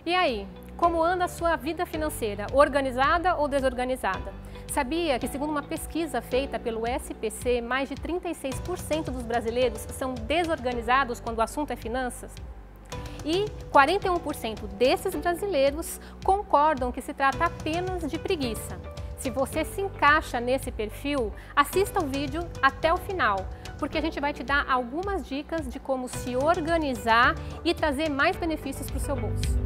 E aí, como anda a sua vida financeira? Organizada ou desorganizada? Sabia que, segundo uma pesquisa feita pelo SPC, mais de 36% dos brasileiros são desorganizados quando o assunto é finanças? E 41% desses brasileiros concordam que se trata apenas de preguiça. Se você se encaixa nesse perfil, assista o vídeo até o final, porque a gente vai te dar algumas dicas de como se organizar e trazer mais benefícios para o seu bolso.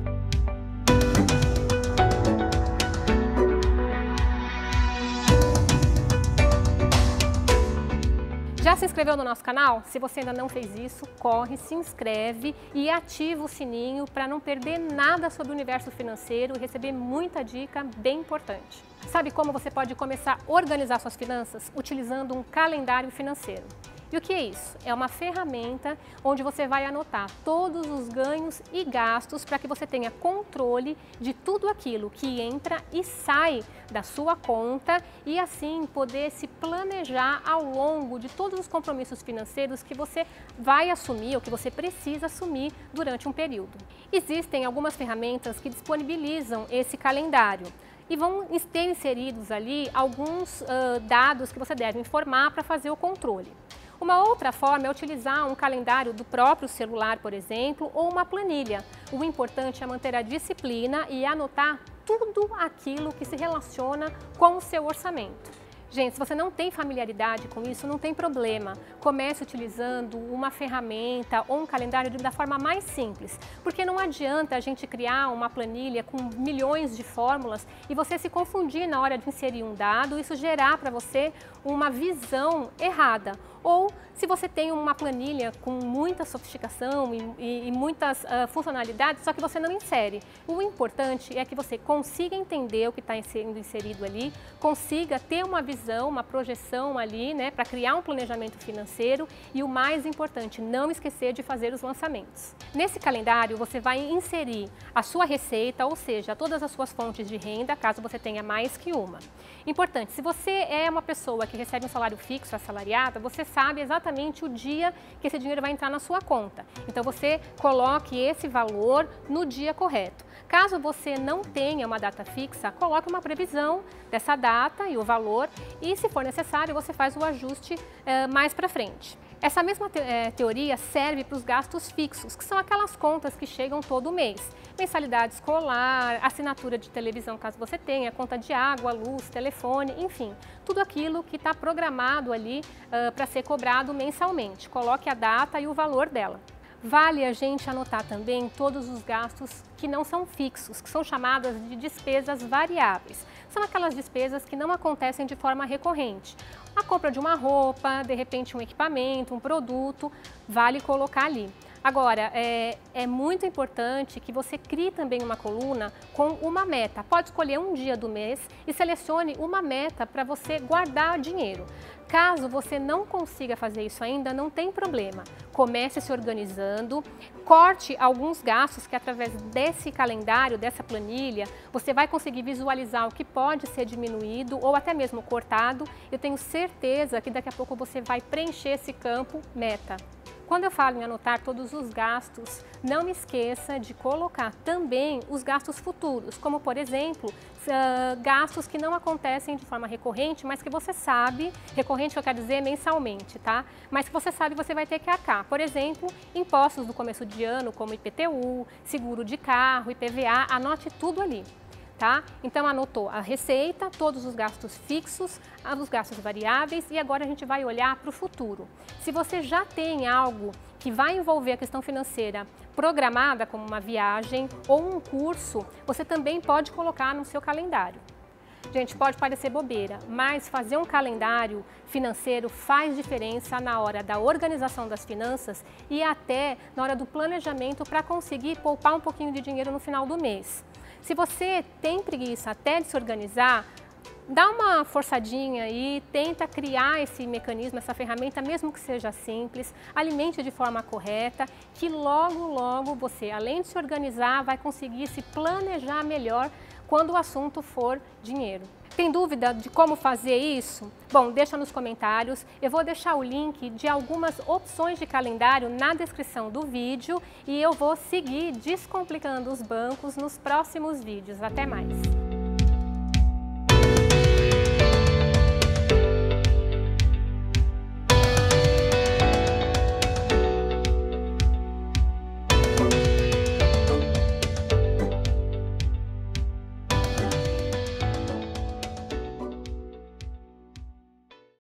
Já se inscreveu no nosso canal? Se você ainda não fez isso, corre, se inscreve e ativa o sininho para não perder nada sobre o universo financeiro e receber muita dica bem importante. Sabe como você pode começar a organizar suas finanças? Utilizando um calendário financeiro. E o que é isso? É uma ferramenta onde você vai anotar todos os ganhos e gastos para que você tenha controle de tudo aquilo que entra e sai da sua conta e assim poder se planejar ao longo de todos os compromissos financeiros que você vai assumir ou que você precisa assumir durante um período. Existem algumas ferramentas que disponibilizam esse calendário e vão ter inseridos ali alguns dados que você deve informar para fazer o controle. Uma outra forma é utilizar um calendário do próprio celular, por exemplo, ou uma planilha. O importante é manter a disciplina e anotar tudo aquilo que se relaciona com o seu orçamento. Gente, se você não tem familiaridade com isso, não tem problema. Comece utilizando uma ferramenta ou um calendário da forma mais simples, porque não adianta a gente criar uma planilha com milhões de fórmulas e você se confundir na hora de inserir um dado, isso gerar para você uma visão errada. Ou se você tem uma planilha com muita sofisticação e muitas funcionalidades, só que você não insere. O importante é que você consiga entender o que está sendo inserido ali, consiga ter uma visão, uma projeção ali, né, para criar um planejamento financeiro e o mais importante, não esquecer de fazer os lançamentos. Nesse calendário você vai inserir a sua receita, ou seja, todas as suas fontes de renda, caso você tenha mais que uma. Importante, se você é uma pessoa que recebe um salário fixo, assalariada, você sabe exatamente o dia que esse dinheiro vai entrar na sua conta. Então você coloque esse valor no dia correto. Caso você não tenha uma data fixa, coloque uma previsão dessa data e o valor e, se for necessário, você faz o ajuste mais para frente. Essa mesma teoria serve para os gastos fixos, que são aquelas contas que chegam todo mês. Mensalidade escolar, assinatura de televisão, caso você tenha, conta de água, luz, telefone, enfim. Tudo aquilo que está programado ali para ser cobrado mensalmente. Coloque a data e o valor dela. Vale a gente anotar também todos os gastos que não são fixos, que são chamadas de despesas variáveis. São aquelas despesas que não acontecem de forma recorrente. A compra de uma roupa, de repente um equipamento, um produto, vale colocar ali. Agora, é muito importante que você crie também uma coluna com uma meta. Pode escolher um dia do mês e selecione uma meta para você guardar dinheiro. Caso você não consiga fazer isso ainda, não tem problema. Comece se organizando, corte alguns gastos que através desse calendário, dessa planilha, você vai conseguir visualizar o que pode ser diminuído ou até mesmo cortado. Eu tenho certeza que daqui a pouco você vai preencher esse campo meta. Quando eu falo em anotar todos os gastos, não me esqueça de colocar também os gastos futuros, como por exemplo, gastos que não acontecem de forma recorrente, mas que você sabe, recorrente eu quero dizer mensalmente, tá? Mas que você sabe você vai ter que arcar. Por exemplo, impostos do começo de ano, como IPTU, seguro de carro, IPVA, anote tudo ali. Tá? Então anotou a receita, todos os gastos fixos, os gastos variáveis e agora a gente vai olhar para o futuro. Se você já tem algo que vai envolver a questão financeira programada, como uma viagem ou um curso, você também pode colocar no seu calendário. Gente, pode parecer bobeira, mas fazer um calendário financeiro faz diferença na hora da organização das finanças e até na hora do planejamento para conseguir poupar um pouquinho de dinheiro no final do mês. Se você tem preguiça até de se organizar, Dá uma forçadinha aí, tenta criar esse mecanismo, essa ferramenta, mesmo que seja simples, alimente de forma correta, que logo você, além de se organizar, vai conseguir se planejar melhor quando o assunto for dinheiro. Tem dúvida de como fazer isso? Bom, deixa nos comentários. Eu vou deixar o link de algumas opções de calendário na descrição do vídeo e eu vou seguir descomplicando os bancos nos próximos vídeos. Até mais!